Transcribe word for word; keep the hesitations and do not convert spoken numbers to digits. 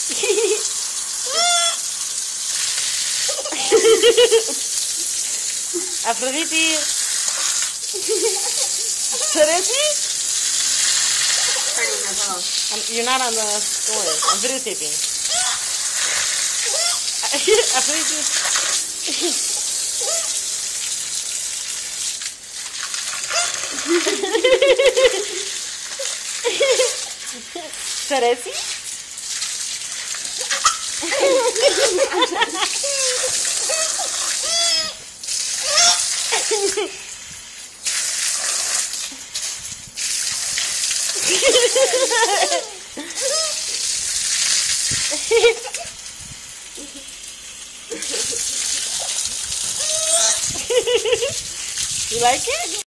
Aphrodite. Seriously? I'm, you're not on the story. I'm videotaping. Aphrodite. Seriously? You like it?